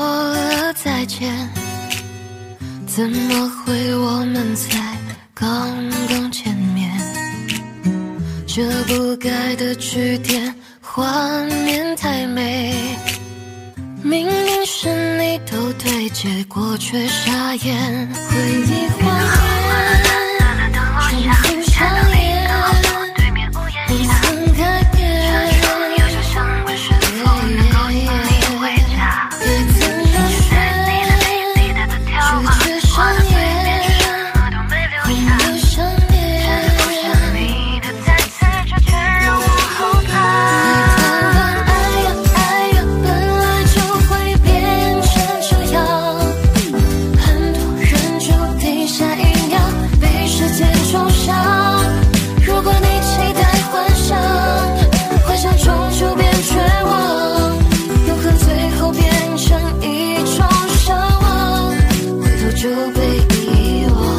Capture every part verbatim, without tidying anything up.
了再见，怎么会我们才刚刚见面？这不该的句点，画面太美，明明是你都对，结果却傻眼。回忆画面重复上演，不曾改变，有些伤会是否能够因为你回家，该怎么选？拒绝上演，空的想念，是否是你的再次决绝让我后怕？回头望爱呀爱呀，本来就会变成这样，很多人注定下一秒被时间冲伤。如果你期待幻想，幻想终究变绝望，永恒最后变成一种奢望，回头就被遗忘。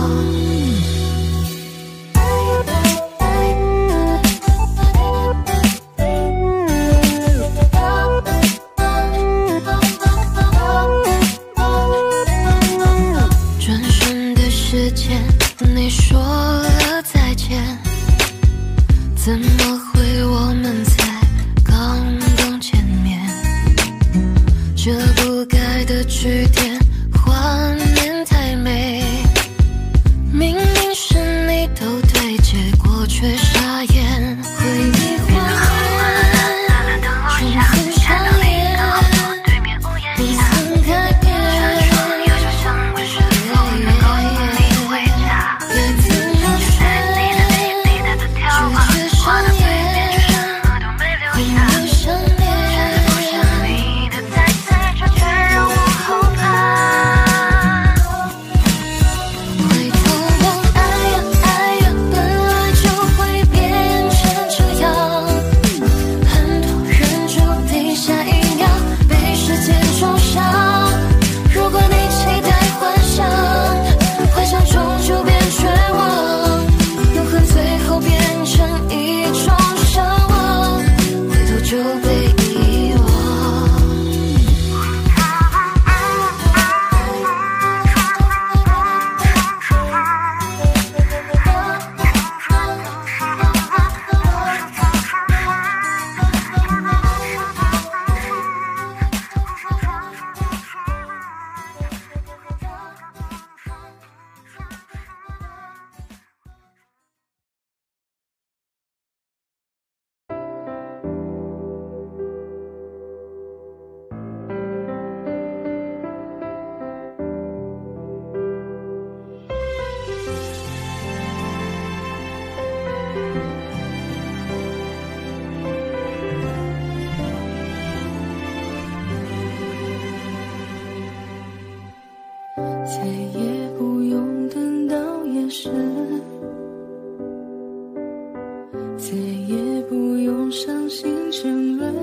转瞬的时间，你说了再见，怎么会我们才刚刚见面？这不该的句点，画面太美，明明是你都对，结果却傻眼。回忆画面重复上演，不曾改变，有些伤会是否能够因你回家，该怎么选？拒绝上演，空的想念，是否是你的再次决绝让我后怕？回头望爱呀爱呀，本来就会变成这样，很多人注定下一秒被时间冲伤。如果你期待幻想，幻想终究变绝望，永恒最后变成一种奢望，回头就被遗忘。 再也不用等到夜深，再也不用伤心争论，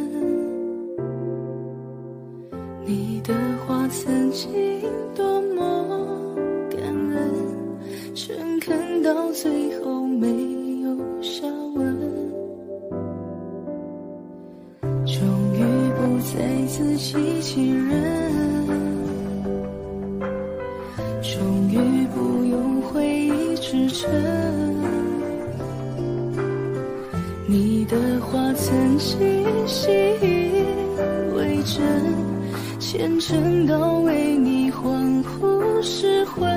你的话曾经多么感人，诚恳到最后没有下文，终于不再自欺欺人，终于不用回忆支撑，你的话曾经信以为真，虔诚到为你欢呼失魂。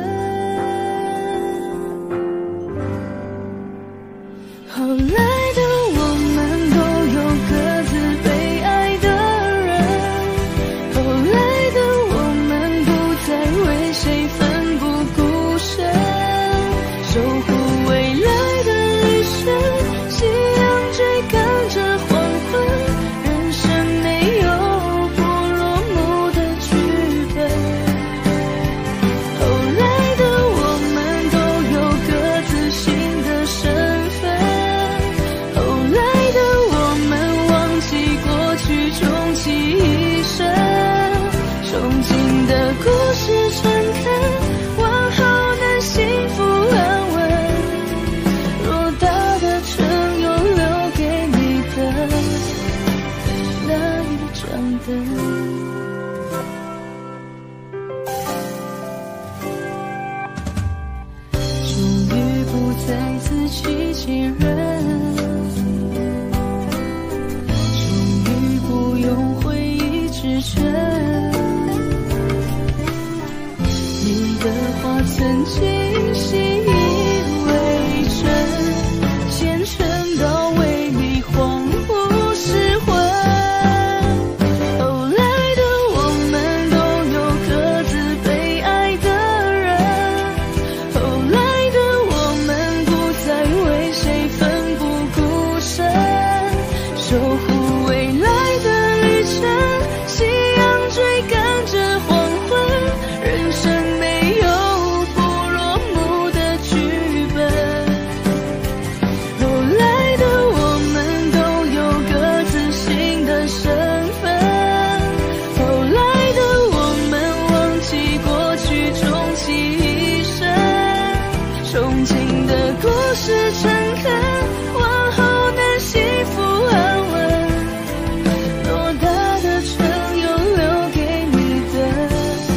后来的我们都有各自被爱的人，后来的我们不再为谁奋不顾身，守护未来的一生，夕阳追赶着黄昏，人生没有不落幕的剧本。后来的我们都有各自新的身份，后来的我们忘记过去，终其一生。 器人，终于不用回忆支撑。你的话曾经习以为真，虔诚到为你恍惚失魂。后来的我们都有各自被爱的人，后来的我们不再为谁奋不顾身，守护未来的旅程，夕阳追赶着黄昏，人生没有不落幕的剧本。后来的我们都有各自新的身份，后来的我们忘记过去，终其一生，憧憬的故事诚恳，往后能幸福安稳，多大的城又留给你的。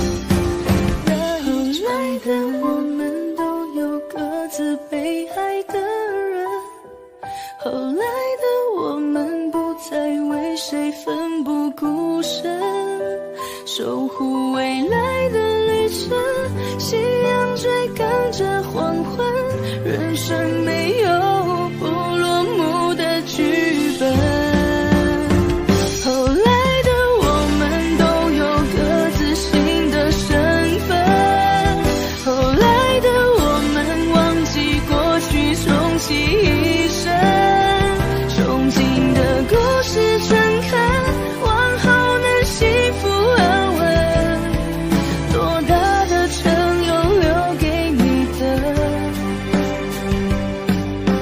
后来的我们都有各自被爱的人，后来的我们不再为谁奋不顾身，守护未来的旅程，夕阳追赶着黄昏，人生没有不落幕的剧本。后来的我们都有各自新的身份，后来的我们忘记过去，终其一生，憧憬的故事诚恳，往后能幸福安稳，多大的城又留给你的。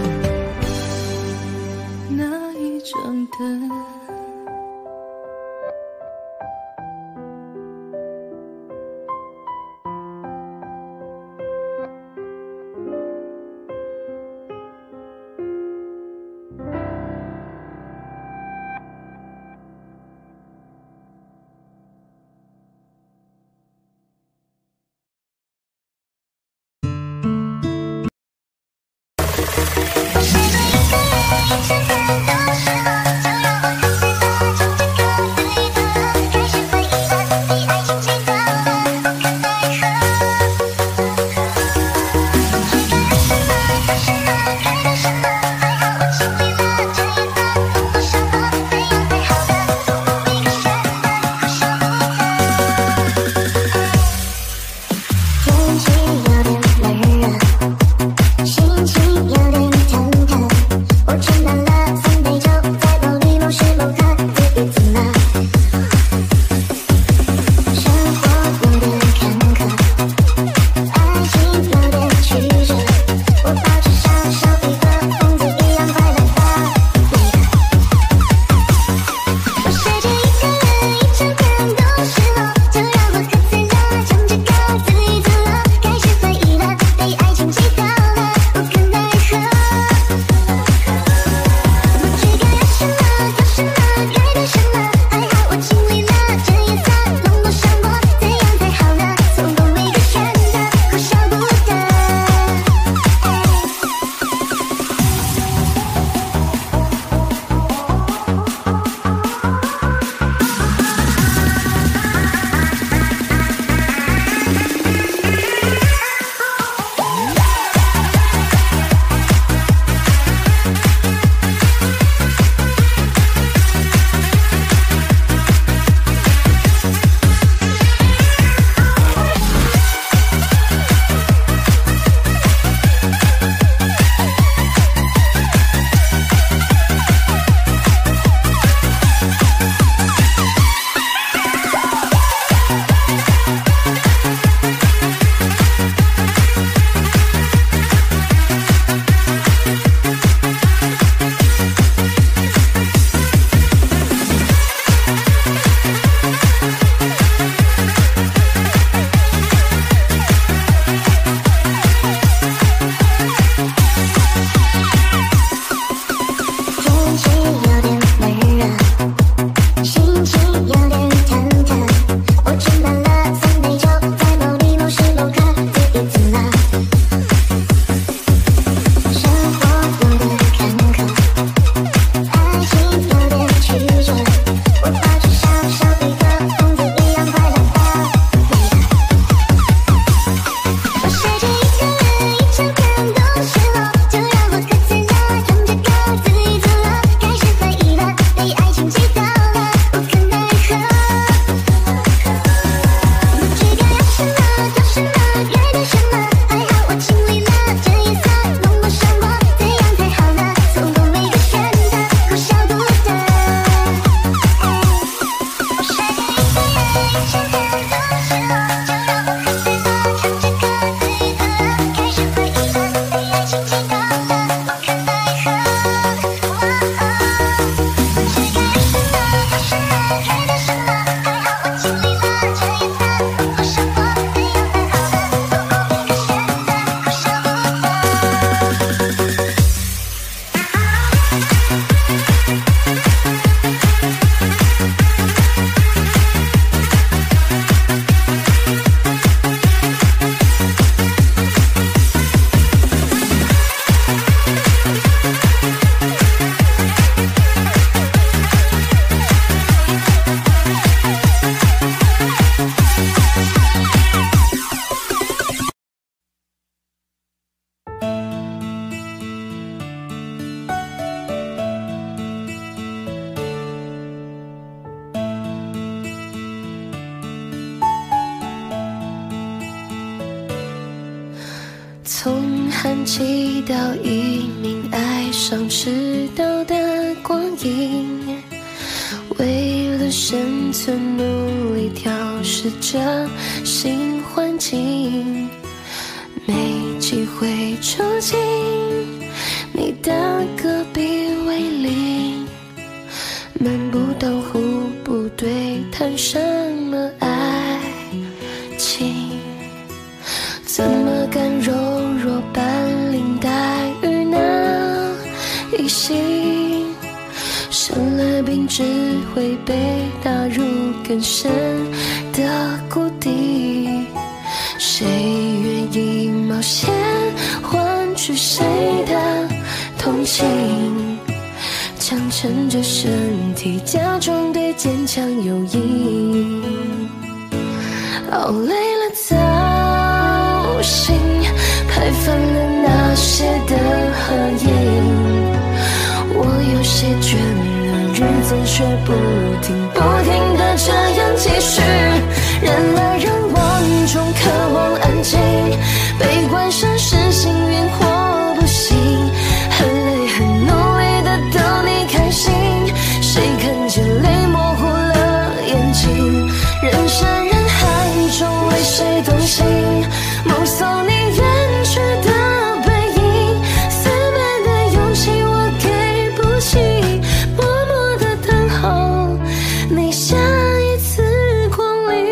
从寒季到黎明，爱上迟到的光阴，为了生存努力调试着新环境，没机会住进你的隔壁为邻，门不当户不对，谈什么爱情？怎么敢柔弱般林黛玉那一心，生了病只会被打入更深的谷底，谁愿意冒险换取谁的同情？强撑着身体，假装对坚强有益，熬累了造型，拍翻了那些的合影。我有些倦了，日子却不停不停地这样继续。人来人往中渴望安静，被关上是幸运或不幸，很累很努力的逗你开心，谁看见泪模糊了眼睛？人山人海中为谁动心？目送你远去的背影，四百的勇气我给不起，默默的等候你下一次光临。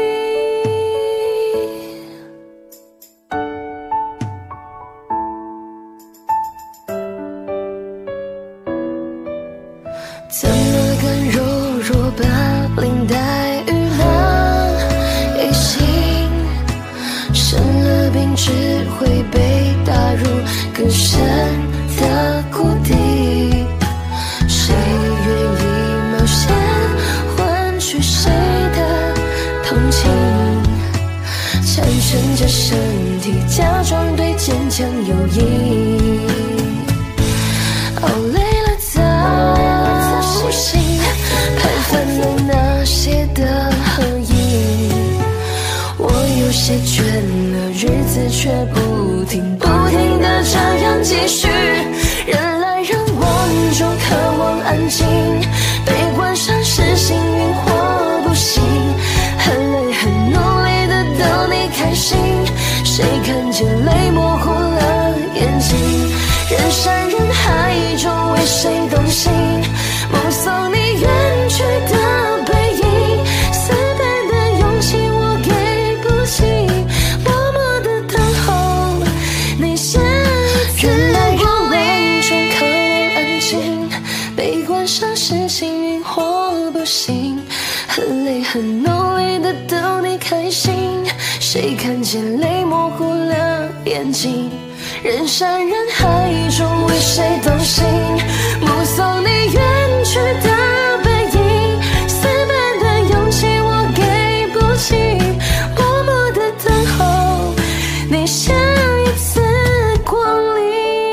怎么敢柔弱把林黛玉那一心，生了病只会被打入更深的谷底，谁愿意冒险换取谁的同情？强撑着身体，假装对坚强有益，熬累了造型，拍翻了那些的合影。我有些倦了，日子却不停不停地这样继续。人来人往中渴望安静，被关上是幸运或不幸，很累很努力的逗你开心，谁看见泪模糊了眼睛？人山人海中为谁动心？目送你远去的背影，四百的勇气我给不起，默默的等候你下一次光临。中渴望安静，被关上是幸运或不幸，很累很努力的逗你开心，谁看见泪模糊了眼睛？人山人海中为谁动心？目送你远去的背影，四百的勇气我给不起，默默的等候你下一次光临。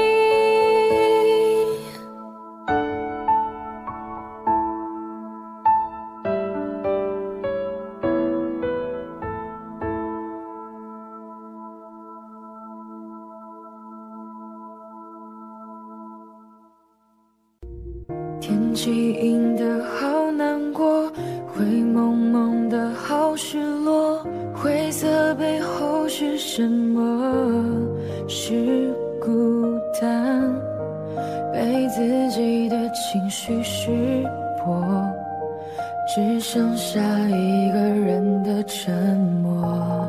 天气阴得好难过，灰蒙蒙的好失落，灰色背后是什么？是孤单，被自己的情绪识破，只剩下一个人的沉默。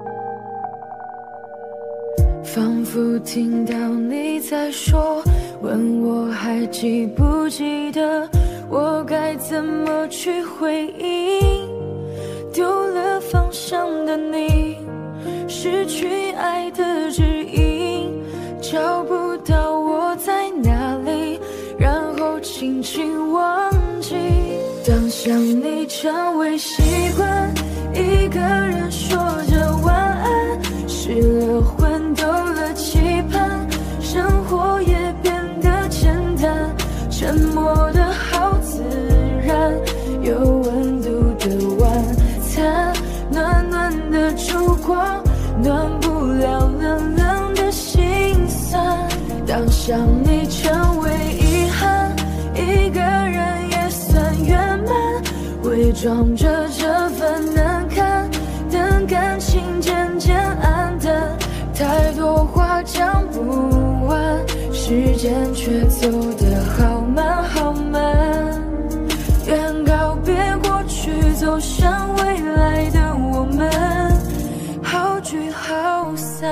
仿佛听到你在说，问我还记不记得，我该怎么去回应？丢了方向的你，失去爱的指引，找不到我在哪里，然后轻轻忘记。当想你成为习惯，一个人说着晚安，失了魂，丢了期盼，生活也变得简单，沉默的好自然，有温度的晚餐，暖暖的烛光，暖不了冷冷的心。 想你成为遗憾，一个人也算圆满，伪装着这份难堪，等感情渐渐暗淡，太多话讲不完，时间却走得好慢好慢。愿告别过去，走向未来的我们，好聚好散。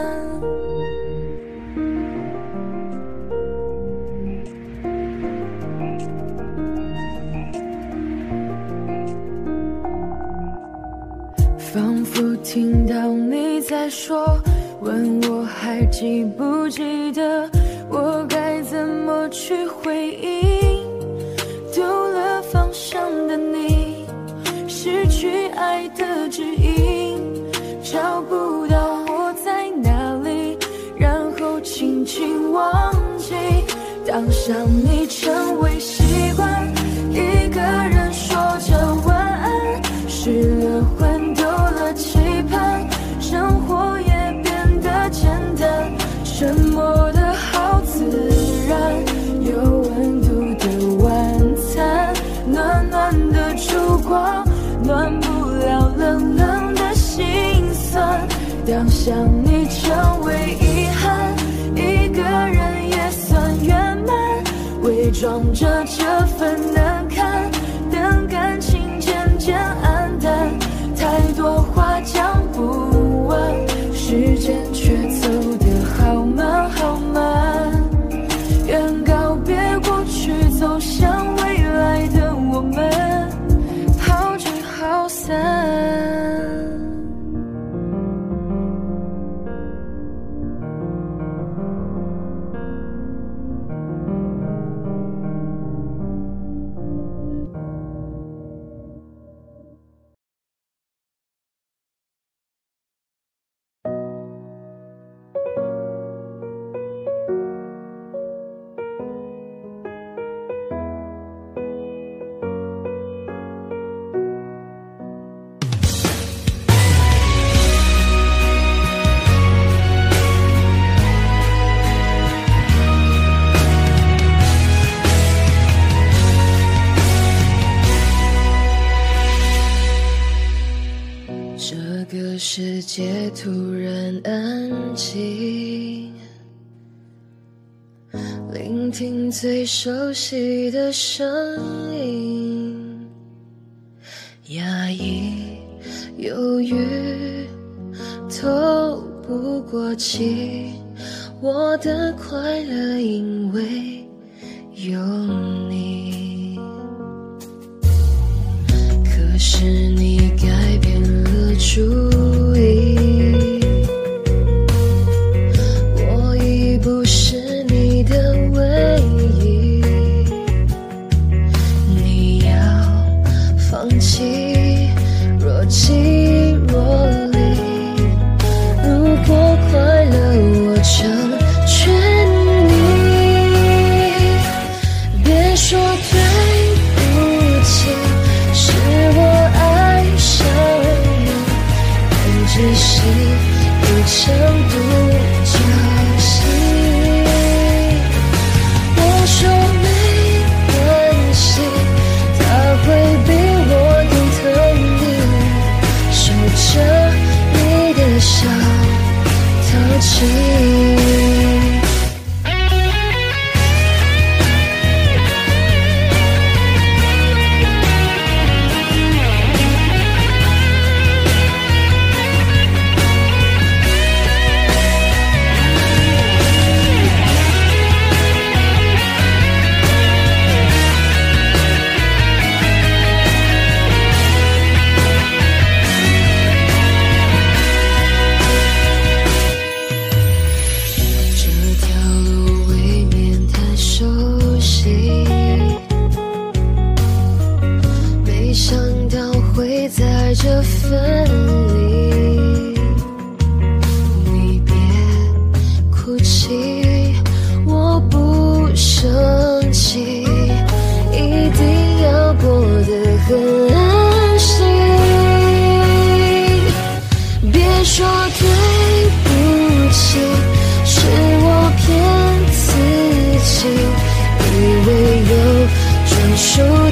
仿佛听到你在说，问我还记不记得，我该怎么去回应？丢了方向的你，失去爱的指引，找不到我在哪里，然后轻轻忘记。当想你成为习惯，一个人说着晚安，失了魂，丢了期盼，生活也变得简单，沉默的好自然，有温度的晚餐，暖暖的烛光，暖不了冷冷的心酸。当想你成为遗憾，一个人也算圆满，伪装着这份难堪，等感情渐渐暗淡，太多话讲不完，时间却走得好慢好慢。愿告别过去，走向未来的我们，好聚好散。世界突然安静，聆听最熟悉的声音，压抑犹豫透不过气，我的快乐因为有你，可是你改变了主意，我已不是你的唯一，你要放弃若即若离，如果快乐我成全你，别说对不起，是我爱上你，但只是一场独角戏。我说没关系，他会比我更疼你，守着你的笑淘气。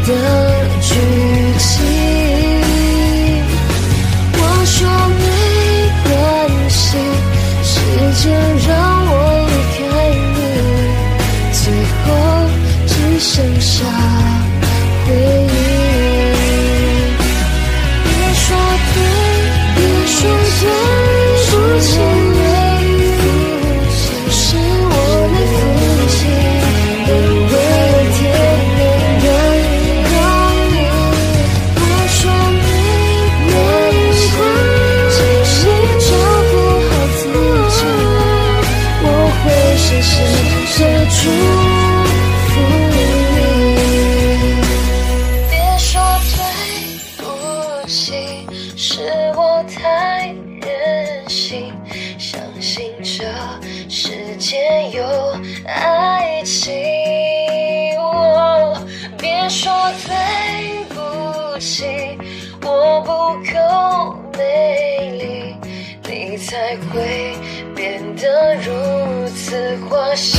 的剧情。我说没关系，时间让我离开你，最后只剩下回忆。别说对，别说对不起，是我的福气，因为我天天等到你。我说没关系，请照顾好自己，我会深深的祝福你。别说对不起，是我太任性，相信这世界有爱情。哦，别说对不起，我不够美丽，你才会变得如此花心。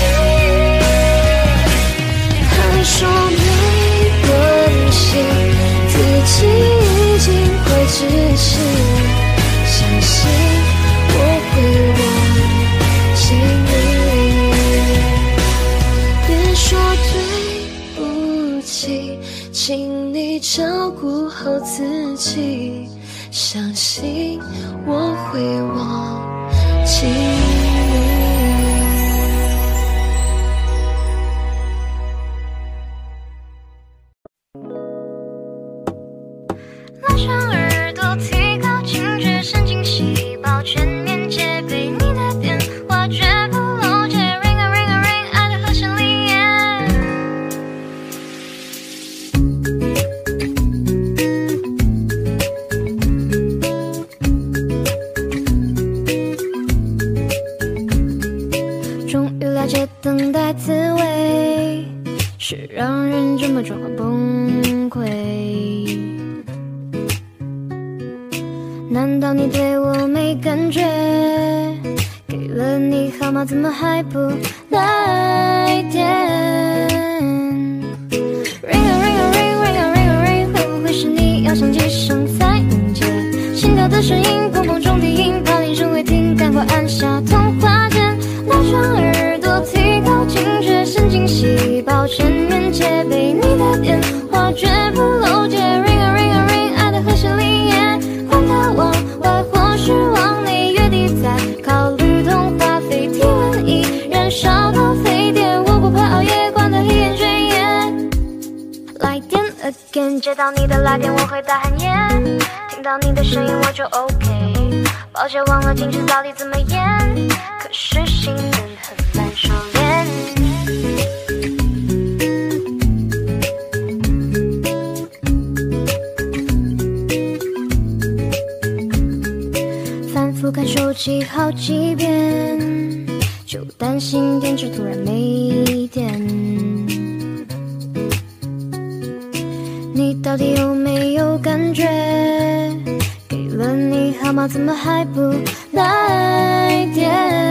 还说没关系，自己已经会窒息，相信我会忘记你。别说对不起，请你照顾好自己，相信我会忘记你。拉长耳朵，提高警觉，神经细胞全面戒备，你的电话绝不漏接 ，ring a ring a ring， 爱的和弦里耶。终于了解等待滋味，是让人这么状况崩溃。难道你对我没感觉？给了你号码，怎么还不来电 ？Ring a ring a ring ring a ring a ring， 会不会是你要响几声才能接？心跳的声音，砰砰中低音，怕铃声会停，赶快按下通话键。拉长耳朵，提高警觉，神经细胞全面戒备，你的电话绝不漏接。Ring a ring a ring， 爱的和弦里耶。往外或是往内，月底再考虑通话费，体温已燃烧到沸点，我不怕熬夜，关得黑眼圈耶。来电 again， 接到你的来电我会大喊耶，听到你的声音我就 OK。抱歉忘了矜持到底怎么演，可是心人很难收敛。看手机好几遍，就担心电池突然没电。你到底有没有感觉？给了你号码，怎么还不来电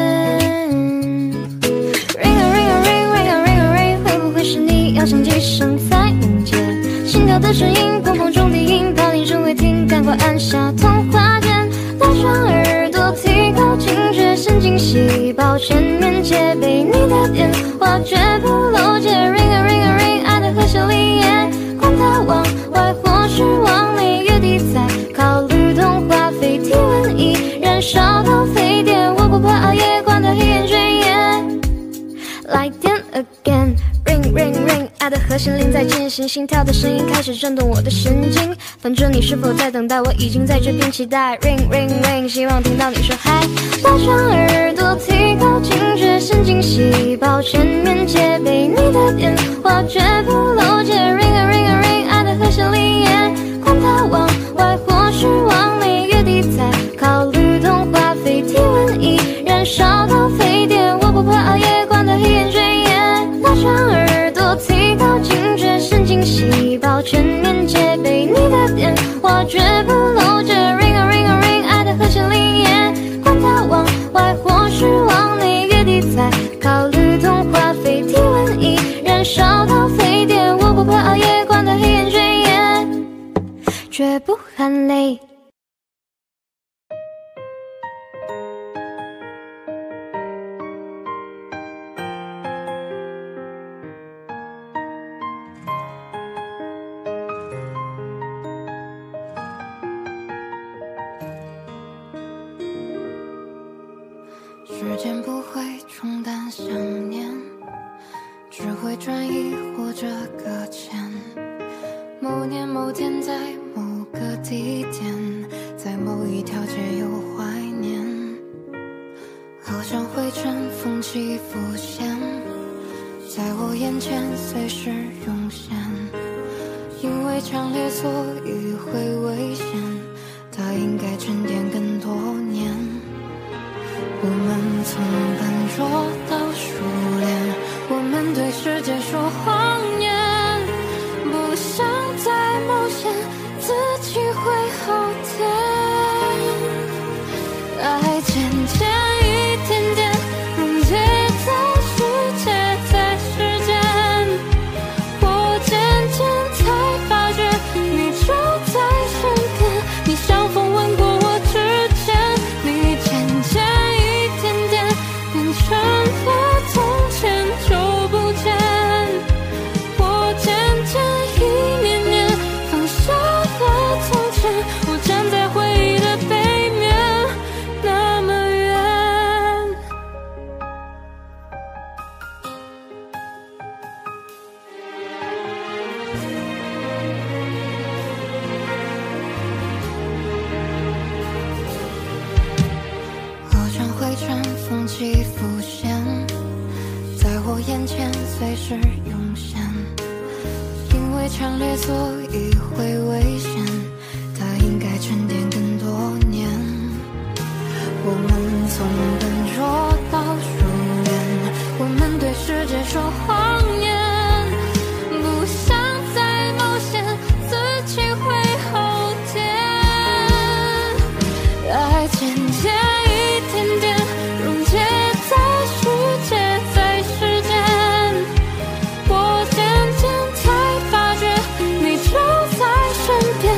？Ring a ring a ring ring a ring a ring， 会不会是你要响几声才能接？心跳的声音，砰砰中低音，怕铃声会停，赶快按下通话键。拉长耳朵，提高警觉，神经细胞全面戒备，你的电话绝不漏接。Ring a ring a ring， 爱的和弦里耶。管它往外或是往内，月底再考虑通话费，体温已燃烧到沸点，我不怕熬夜，关得黑眼圈耶。来电 again。Ring ring ring， 爱的和弦铃在渐行，心跳的声音开始震动我的神经。反正你是否在等待，我已经在这边期待。Ring ring ring， 希望听到你说嗨。拉长耳朵，提高警觉，神经细胞全面戒备，你的电话绝不漏接。Ring a ring a ring， 爱的和弦里耶。管它往外或是往内，月底再考虑通话费，体温已燃烧到沸点，我不怕熬夜，关得黑眼圈耶。拉长耳朵，提高警觉，神经细胞全面戒备，你的电话绝不漏接。Ring a ring a ring， 爱的和弦里耶。管它往外或是往内，月底再考虑通话费，体温已燃烧到沸点，我不怕熬夜， 时间不会冲淡想念，只会转移或者搁浅。某年某天，在某个地点，在某一条街又怀念，好像灰尘风起浮现，在我眼前随时涌现。因为强烈所以会危险，它应该沉淀更多年。我们从笨拙到熟练，我们对世界说谎言，不想再冒险，自己会好点。爱渐渐一点点溶解在世界，在时间，我渐渐才发觉你就在身边。你像风吻过我指尖，你渐渐一点点变成了从前就不见。我渐渐一年年放下了从前，我站在回忆的背面那么远。好像灰尘风起浮现，在我眼前随时涌现。因为强烈所以会危险，它应该沉淀更多年。我们从笨拙到熟练，我们对世界说谎言，不想再冒险，自己会好点。爱渐渐一点点溶解在世界，在时间，我渐渐才发觉你就在身边。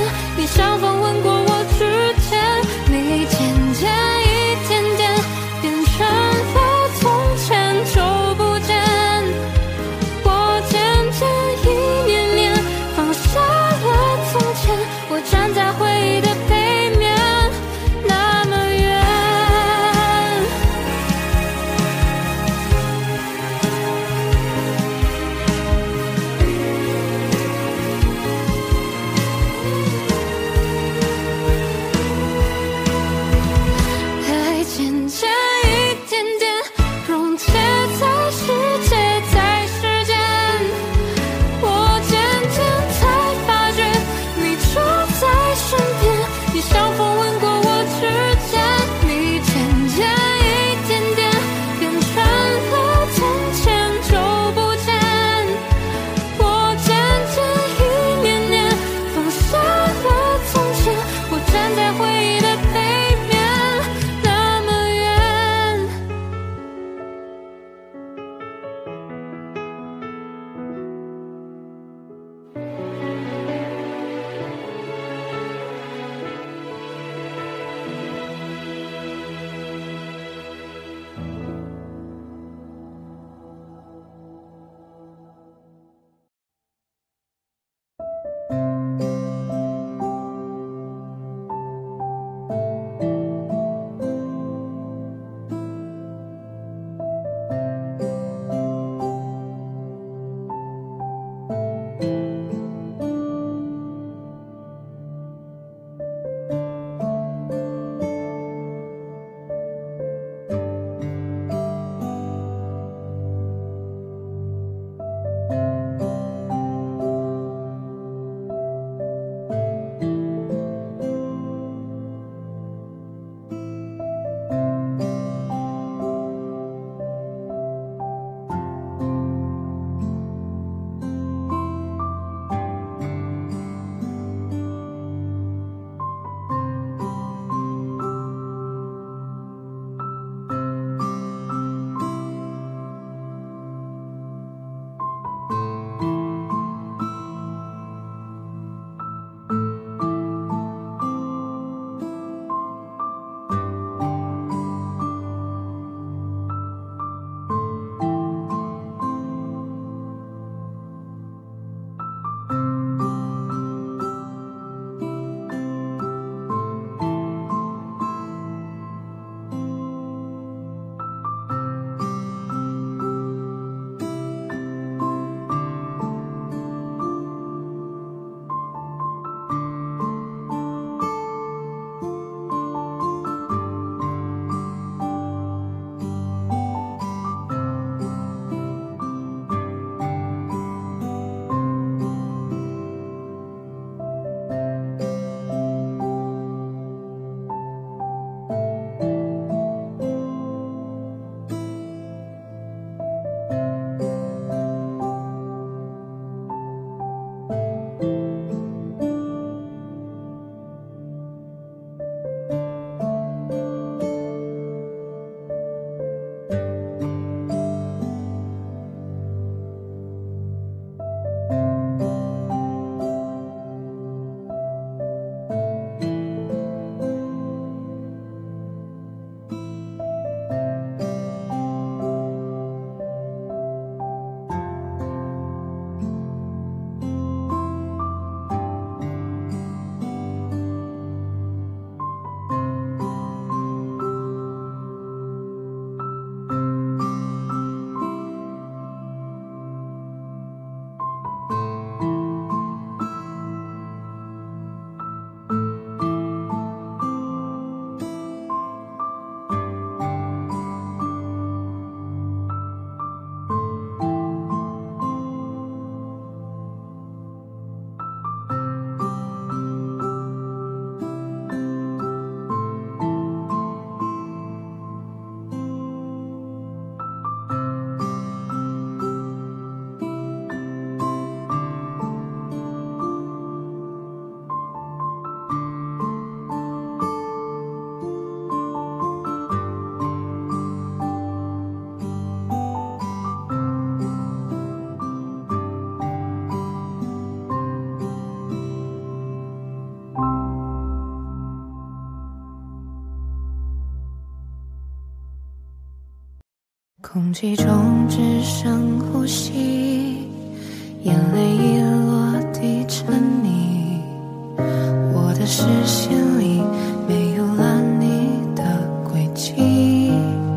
空气中只剩呼吸，眼泪已落地成泥，我的视线里没有了你的轨迹。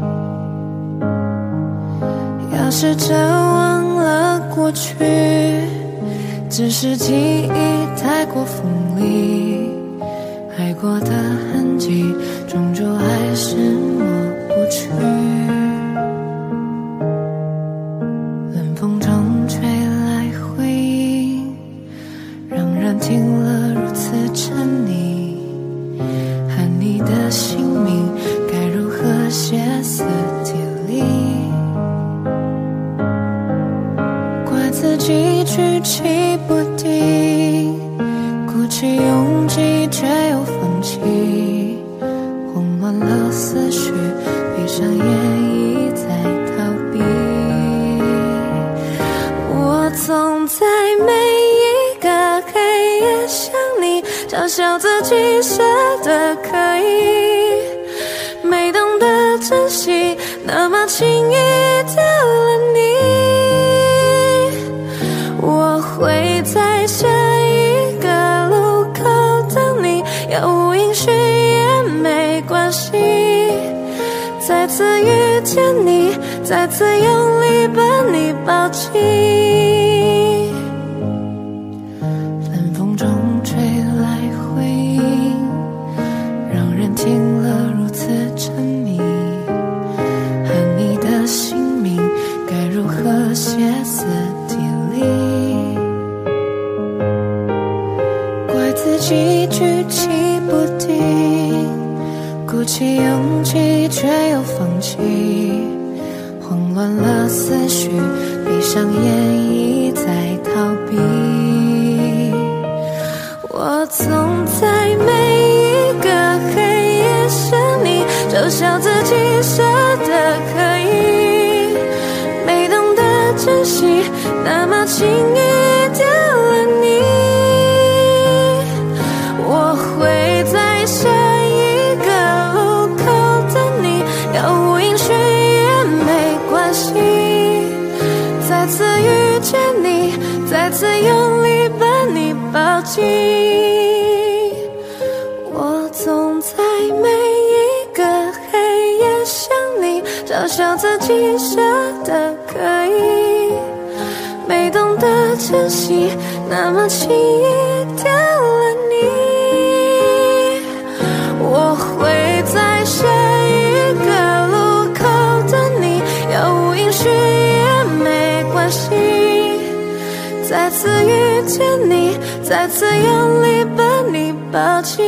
要试着忘了过去，只是记忆太过锋利，爱过的痕迹终究还是抹不去。冷风中吹来回音，让人听了如此沉溺，和你的姓名该如何歇斯底里，怪自己举棋不定，鼓起勇气却又放弃，慌乱了思绪，闭上眼已在逃避。我总在每一个黑夜想你，嘲笑自己舍得可以，没懂得珍惜，那么轻易丢了你。我会在下一个路口等你，杳无音讯也没关系，再次遇见你，再次用力把你抱紧。冷风中吹来回音，让人听了如此沉迷，和你的姓名该如何歇斯底里，怪自己举棋不定，鼓起勇气却又放弃，慌乱了思绪，闭上眼已在逃避。我总在每一个黑夜想你，嘲笑自己舍得可以，没懂得珍惜，那么轻易丢了你。我会在下一个路口等你，杳无音讯也没关系，再次遇见你，再次用力把你抱紧。我总在每一个黑夜想你，嘲笑自己舍得可以，没懂得珍惜，那么轻易丢了你。我会在下一个路口等你，杳无音讯也没关系，再次遇见你，再次用力把你抱紧，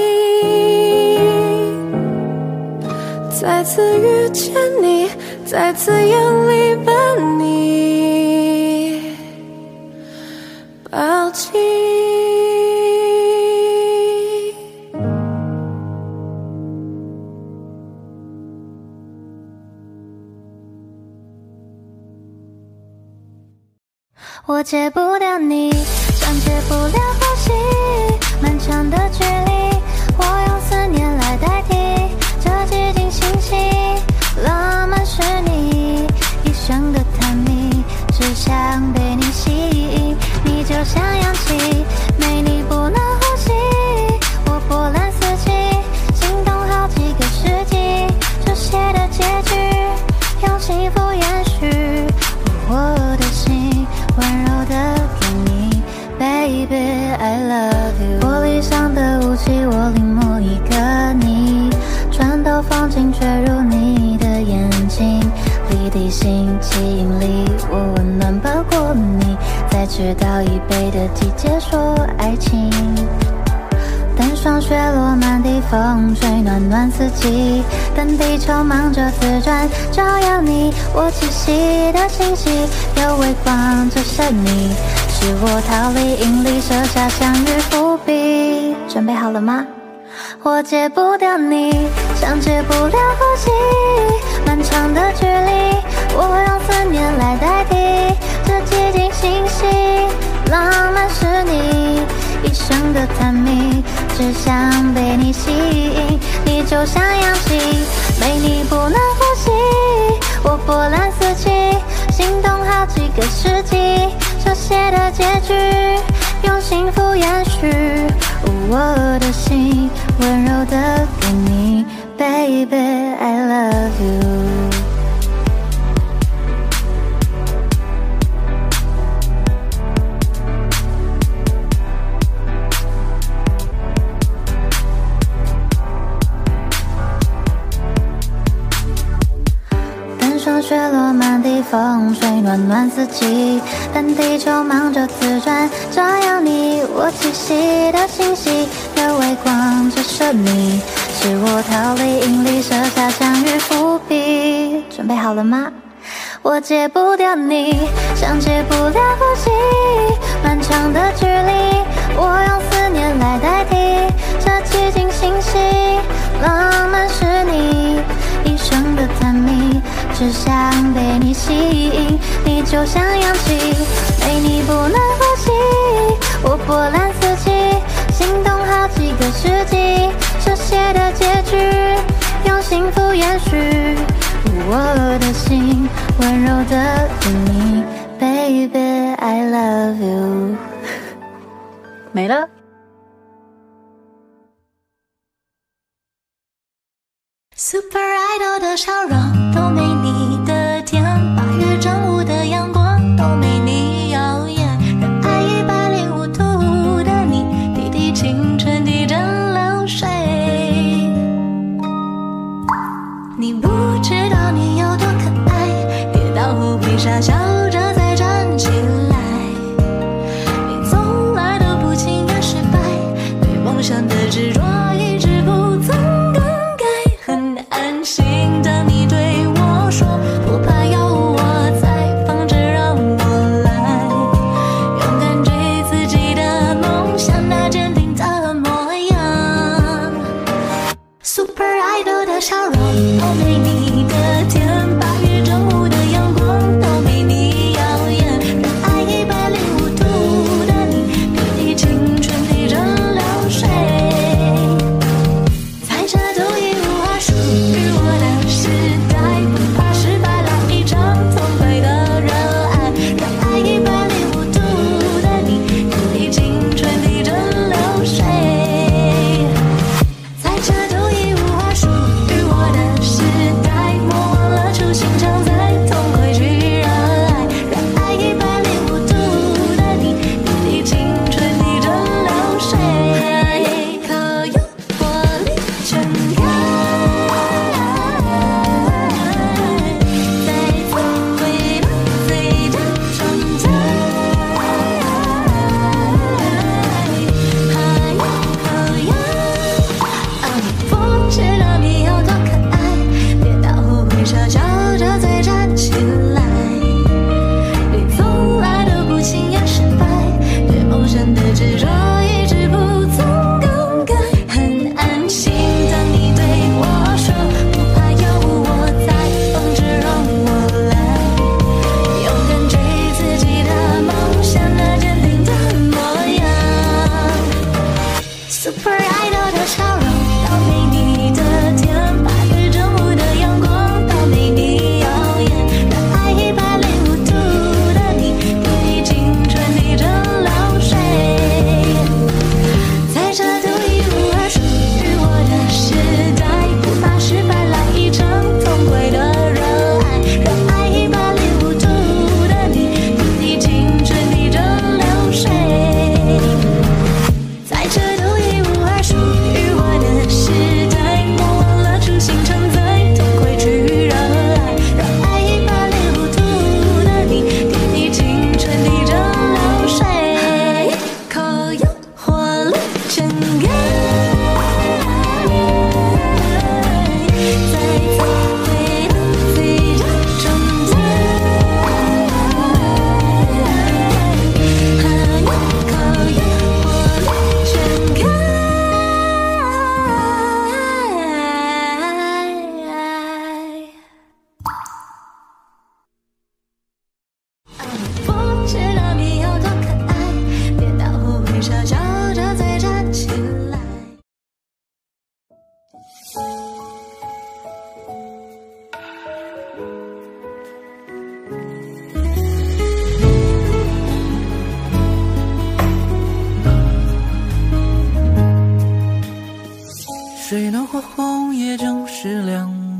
再次遇见你，再次用力把你抱紧。 我戒不掉你，像戒不了呼吸，漫长的距离，我用思念来代替这寂静星系。浪漫是你一生的探秘，只想被你吸引，你就像氧气，没你不能呼吸。我波澜四起，心动好几个世纪，这写的结局用幸福延续。我的心温柔的给你 ，Baby I love you。玻璃上的雾气，我临摹一个你，穿透风景坠入你的眼睛，里地心吸引力，我温暖包裹你，在赤道以北的季节说爱情。等霜雪落满地，风吹暖暖四季，等地球忙着自转，照耀你我栖息的星系，有微光折射你，是我逃离引力，设下相遇伏笔。准备好了吗？我戒不掉你，像戒不了呼吸，漫长的距离，我用思念来代替这寂静星系。浪漫是你一生的探秘，只想被你吸引，你就像氧气，没你不能呼吸。我波澜四个世纪，手写的结局，用幸福延续。我的心温柔的给你 ，Baby I love you。霜雪落满地，风吹暖暖四季，但地球忙着自转，照耀你我栖息的星系的微光，这神秘是我逃离引力，设下相遇伏笔。准备好了吗？我戒不掉你，像戒不了呼吸，漫长的距离，我用思念来代替，这寂静星系，浪漫是你一生的探秘，只想被你吸引，你就像氧气，没你不能呼吸。我波澜四起，心动好几个世纪，手写的结局，用幸福延续。我的心温柔的给你 ，Baby I love you。没了。 Super Idol 的笑容都没你的甜，八月正午的阳光都没你耀眼，热爱一百零五度的你，滴滴清纯地蒸馏水。你不知道你有多可爱，跌倒后会傻笑着再站起来。你从来都不轻言失败，对梦想的执着一直不曾更改。很安心的你对我说，不怕有我在，放着让我来，勇敢追自己的梦想，那坚定的模样。Super Idol 笑容都没你的甜，八月正午的阳光都没你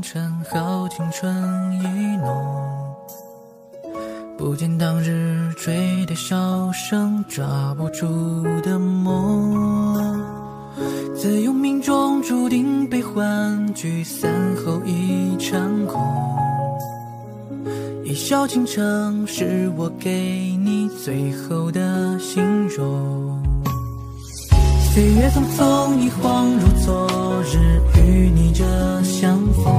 尘，好青春意浓。不见当日追的笑声，抓不住的梦。自有命中注定悲欢聚散后一场空。一笑倾城是我给你最后的形容。岁月匆匆，一晃如昨日，与你这相逢。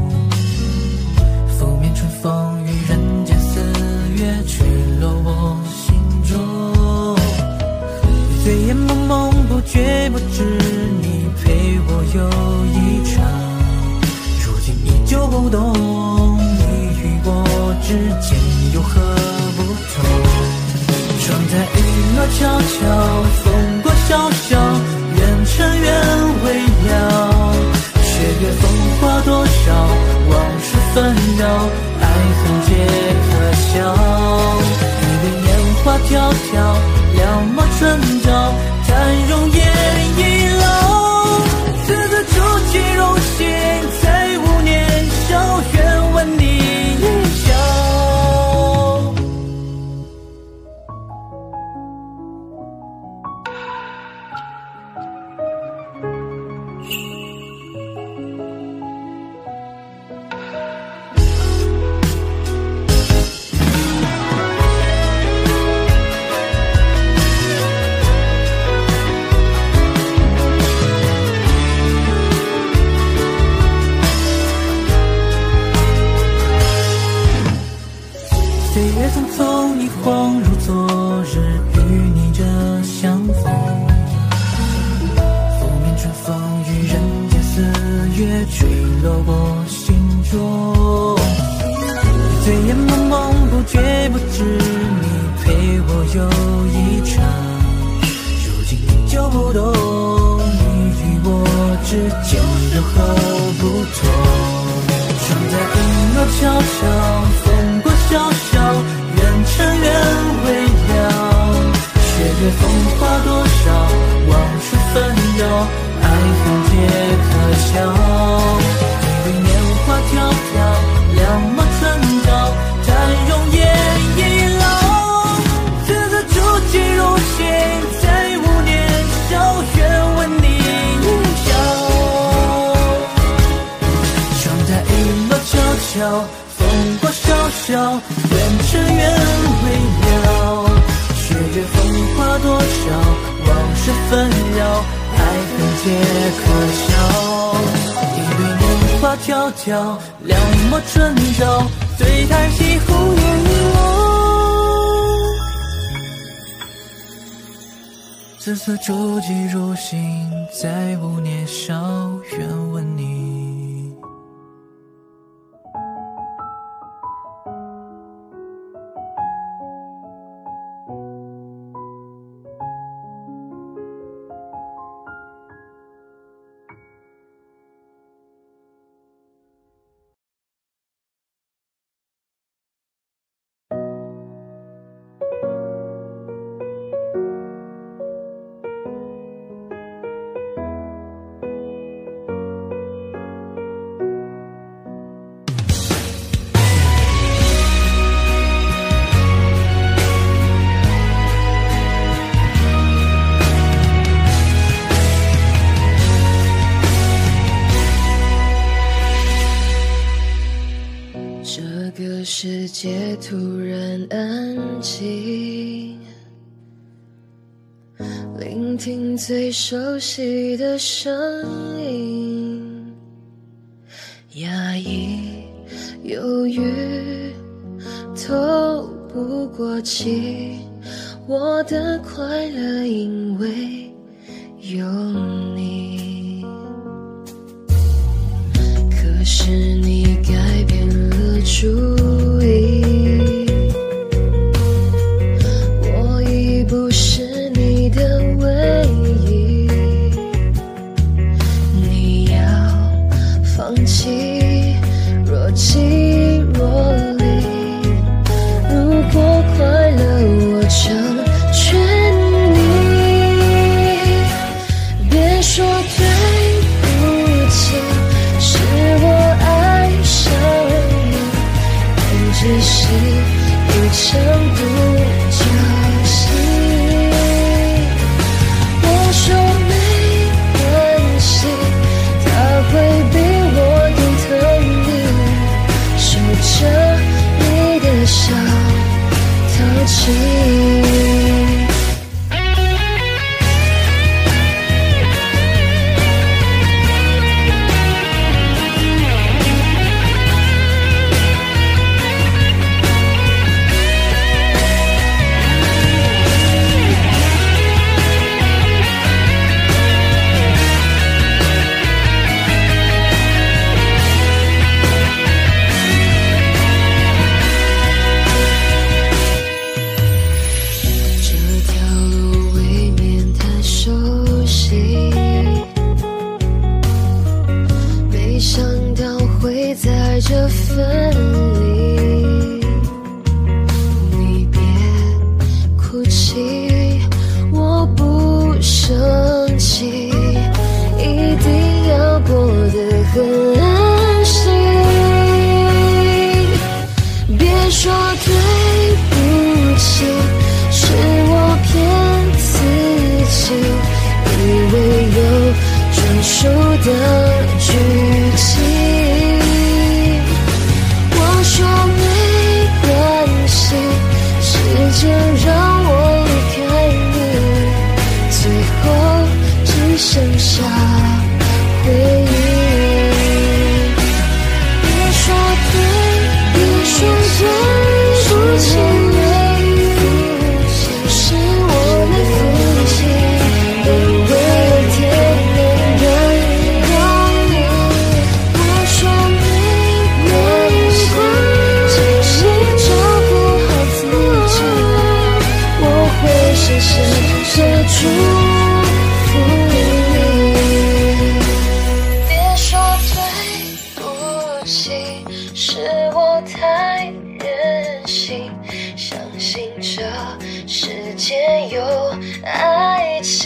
拂面春风，与人间四月，吹落我心中。醉眼朦胧，不觉不知，你陪我游一场。如今依旧不懂，你与我之间有何不同？窗台雨落悄悄，风过萧萧，愿尘缘未了。雪月风花多少，往事纷扰，爱恨皆可笑。一缕年华迢迢，了莫春朝，叹容颜已老。此刻筑基荣幸，在五年少，愿闻你一笑。岁月匆匆，一晃如昨日，与你这相逢。拂面春风，与人间四月，吹落我心中。醉眼朦胧，不觉不知，你陪我游一场。如今依旧不懂，你与我之间有何不同？窗台雨落悄悄，风过萧萧，愿尘缘未了。雪月风花多少，往事纷扰，爱恨皆可笑。一缕年华迢迢，了莫春朝，叹容颜已老。此刻筑基荣幸，在五年少，愿闻你一笑。窗台雨落悄悄，风过萧萧，愿尘缘未了。雪月风花多少，往事纷扰，爱恨皆可笑。一缕年华迢迢，了莫春朝，醉叹西湖烟落。此次筑基如新，在五年少，愿闻你。 世界突然安静，聆听最熟悉的声音，压抑犹豫透不过气，我的快乐因为有你。可是你改变了主意，我已不是你的唯一，你要放弃若即若离，如果快乐我成全你，别说对不起，是我爱会在这分离。你别哭泣，我不生气，一定要过得很安心。别说对不起，是我骗自己，以为有专属的剧情。我说没关系，时间让我离开你，最后只剩下回忆。别说对，别说对不起，是我的福气，因为有天能人懂你。我说没关系，请你照顾好自己，我会深深的祝福你。别说对不起，是我太任性，相信这世界有爱情。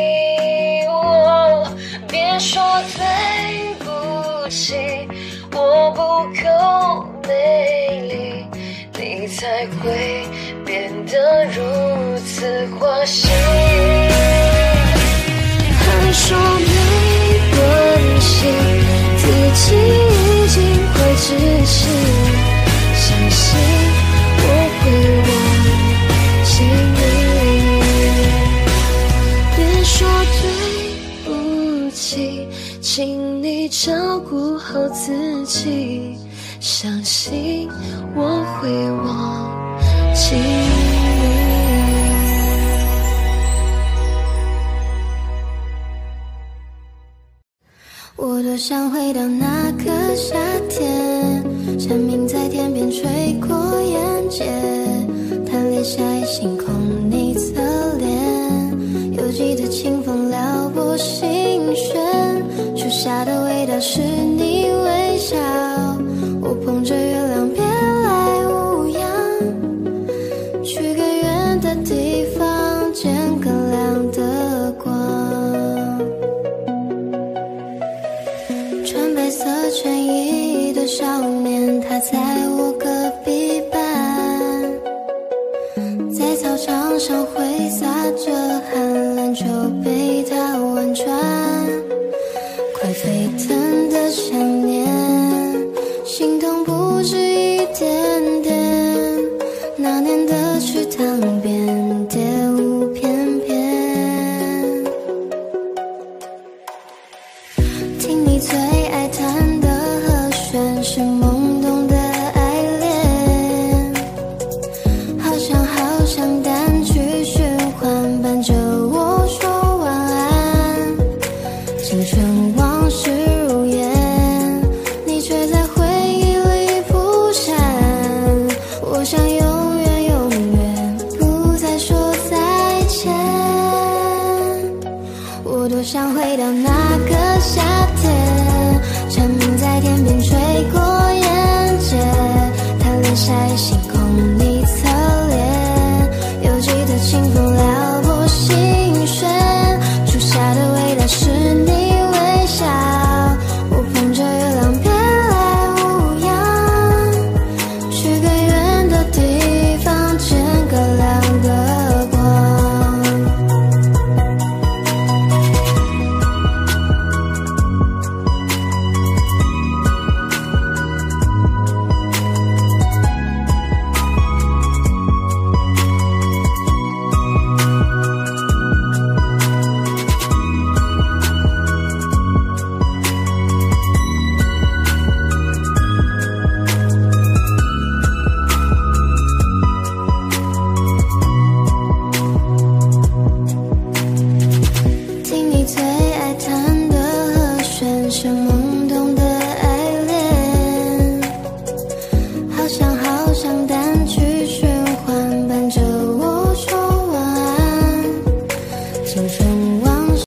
哦，别说对不起，我不够美丽，你才会变得如此花心。还说没关系，自己已经快窒息，相信我会忘记你。别说对不起，请你照顾好自己，相信我会忘记你。 我多想回到那个夏天，蝉鸣在天边吹过眼界，贪恋下一星空你侧脸，犹记得清风撩拨心弦，初夏的味道是你微笑，我捧着月亮别来无恙，去更远的地方见更亮的光。穿白色衬衣的少年，他在我隔壁班，在操场上挥洒着寒篮球被他玩转，快沸腾的想念，心痛不止一点点，那年的池塘边